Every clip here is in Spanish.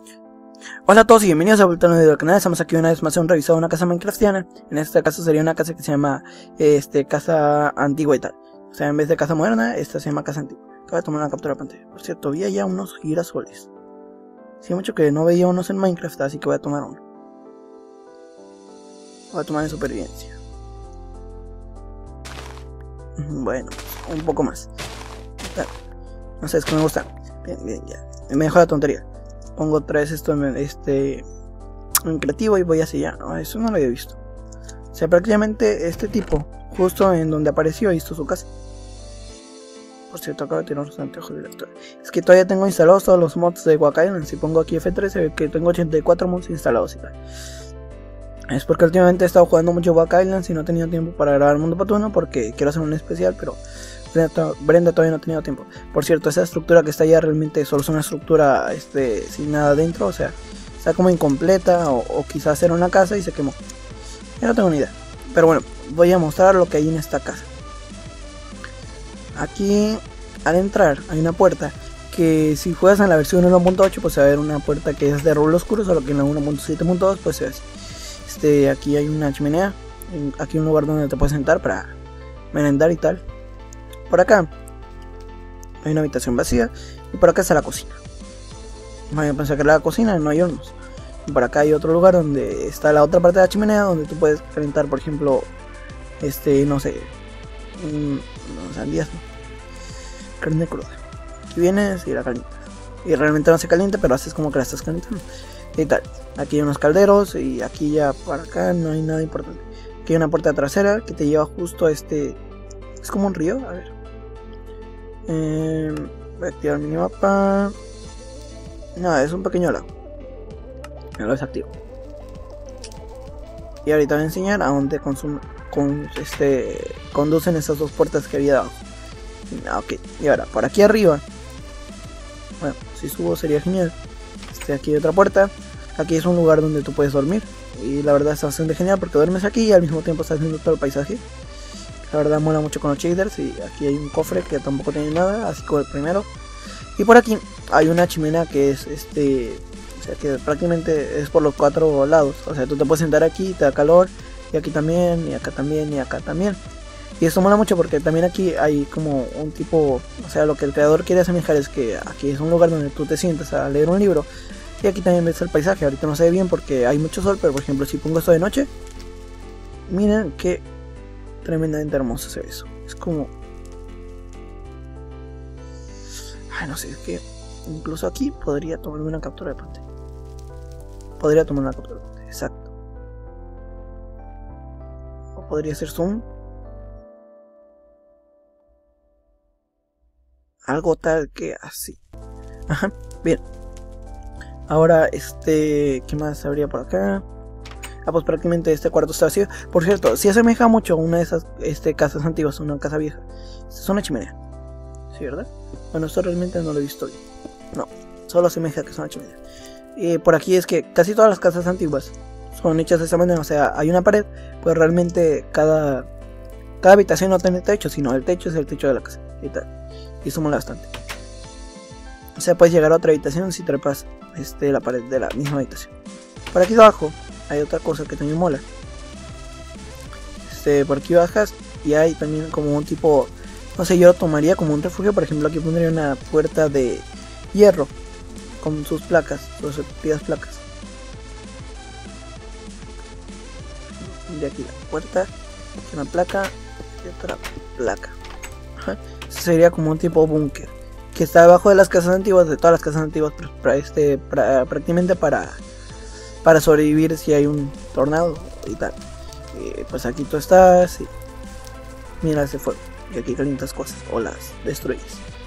Hola a todos y bienvenidos a vuelta a un video del canal. Estamos aquí una vez más en un revisado de una casa minecraftiana. En este caso sería una casa que se llama casa antigua y tal. O sea, en vez de casa moderna, esta se llama casa antigua. Acabo de tomar una captura de pantalla. Por cierto, vi allá unos girasoles. Sí, mucho que no veía unos en Minecraft, así que voy a tomar uno. Voy a tomar en supervivencia. Bueno, un poco más. No sé, es que me gusta. Bien, ya. Me dejó la tontería. Pongo otra vez esto en creativo y voy hacia allá. No, eso no lo había visto. O sea, prácticamente este tipo, justo en donde apareció, hizo su casa. Por cierto, acabo de tirar los anteojos director. Es que todavía tengo instalados todos los mods de Wack Island. Si pongo aquí F3, se ve que tengo 84 mods instalados y tal. Es porque últimamente he estado jugando mucho Wack Island y no he tenido tiempo para grabar Mundo Patuno porque quiero hacer un especial, pero Brenda todavía no ha tenido tiempo. Por cierto, esa estructura que está allá realmente solo es una estructura sin nada dentro, o sea, está como incompleta o quizás era una casa y se quemó. Ya no tengo ni idea. Pero bueno, voy a mostrar lo que hay en esta casa. Aquí al entrar hay una puerta que si juegas en la versión 1.8 pues se va a ver una puerta que es de rublo oscuro, solo que en la 1.7.2 pues se ve. Aquí hay una chimenea, aquí un lugar donde te puedes sentar para merendar y tal. Por acá hay una habitación vacía y por acá está la cocina. Voy a pensar que era la cocina, no hay hornos. Y por acá hay otro lugar donde está la otra parte de la chimenea donde tú puedes calentar, por ejemplo, no sé, sandías, ¿no? Carne cruda. Aquí vienes y la calientas. Y realmente no se calienta, pero haces como que la estás calentando. Y tal. Aquí hay unos calderos y aquí ya para acá no hay nada importante. Aquí hay una puerta trasera que te lleva justo a Es como un río, a ver. Voy a activar el minimapa. No, es un pequeño lago. Me lo desactivo. Y ahorita voy a enseñar a dónde conducen esas dos puertas que había abajo. Ok, y ahora por aquí arriba. Bueno, si subo sería genial. Aquí hay otra puerta. Aquí es un lugar donde tú puedes dormir. Y la verdad es bastante genial porque duermes aquí y al mismo tiempo estás viendo todo el paisaje. La verdad mola mucho con los shaders. Y aquí hay un cofre que tampoco tiene nada, así como el primero. Y por aquí hay una chimenea que es o sea que prácticamente es por los cuatro lados. O sea, tú te puedes sentar aquí, te da calor. Y aquí también, y acá también, y acá también. Y esto mola mucho porque también aquí hay como un tipo, o sea, lo que el creador quiere asemejar es que aquí es un lugar donde tú te sientas a leer un libro. Y aquí también ves el paisaje. Ahorita no se ve bien porque hay mucho sol, pero por ejemplo si pongo esto de noche, miren qué tremendamente hermoso se ve eso. Es como... Ay, no sé, es que incluso aquí podría tomarme una captura de pantalla. Podría tomar una captura de pantalla, exacto. O podría hacer zoom. Algo tal que así. Ajá, bien. Ahora, ¿qué más habría por acá? Ah, pues prácticamente este cuarto está vacío. Por cierto, si asemeja mucho a una de esas casas antiguas, una casa vieja. Esta es una chimenea. ¿Sí, verdad? Bueno, esto realmente no lo he visto bien. No, solo asemeja que es una chimenea. Por aquí es que casi todas las casas antiguas son hechas de esa manera. O sea, hay una pared, pues realmente cada habitación no tiene techo, sino el techo es el techo de la casa. Y tal. Y eso mola bastante. O sea, puedes llegar a otra habitación si trepas la pared de la misma habitación. Por aquí abajo hay otra cosa que también mola. Por aquí bajas y hay también como un tipo, no sé, yo lo tomaría como un refugio. Por ejemplo, aquí pondría una puerta de hierro con sus placas, sus respectivas placas. De aquí la puerta, una placa y otra placa. Ajá. Sería como un tipo búnker que está debajo de las casas antiguas, de todas las casas antiguas, prácticamente para sobrevivir si hay un tornado y tal. Pues aquí tú estás y mira ese fuego y aquí calientas cosas o las destruyes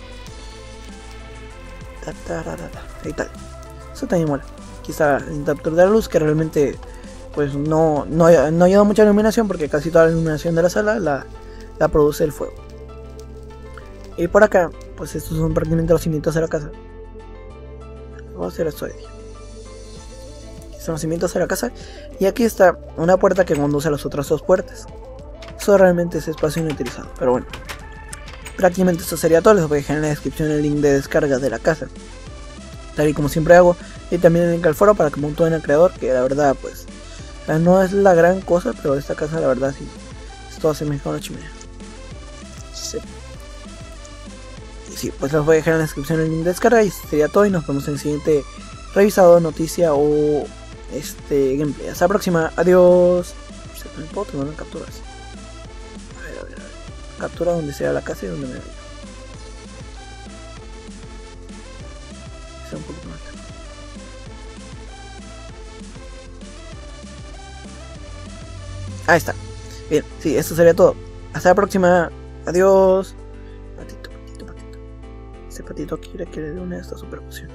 y tal. Eso también mola. Aquí está el interruptor de la luz que realmente pues no ayuda mucha iluminación porque casi toda la iluminación de la sala la produce el fuego. Y por acá, pues estos son prácticamente los cimientos de la casa. Vamos a hacer esto de día. Aquí están los cimientos de la casa. Y aquí está una puerta que conduce a las otras dos puertas. Eso realmente es espacio inutilizado, pero bueno. Prácticamente esto sería todo. Les voy a dejar en la descripción el link de descarga de la casa. Tal y como siempre hago, Y también el link al foro para que montúen el creador, que la verdad pues no es la gran cosa, pero esta casa la verdad sí, esto hace mejor una chimenea. Sí. Y sí, pues los voy a dejar en la descripción el link de descarga y sería todo y nos vemos en el siguiente revisado, noticia o gameplay. Hasta la próxima, adiós. ¿Me puedo tomar capturas? A ver. Captura donde sea la casa y donde me vaya. Un poquito más. Ahí está. Bien, sí, esto sería todo. Hasta la próxima. Adiós. Patito. Ese patito quiere que le dé una de estas super pociones.